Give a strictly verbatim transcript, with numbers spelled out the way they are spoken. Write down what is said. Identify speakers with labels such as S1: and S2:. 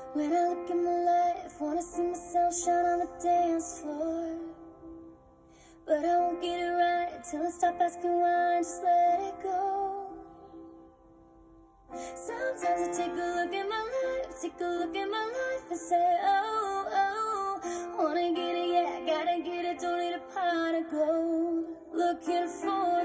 S1: When I look in my life, wanna see myself shine on the dance floor. But I won't get it right till I stop asking why and just let it go. Sometimes I take a look at my life, take a look at my life and say, oh, oh, wanna get it, yeah, gotta get it, don't need a pot of gold. Looking for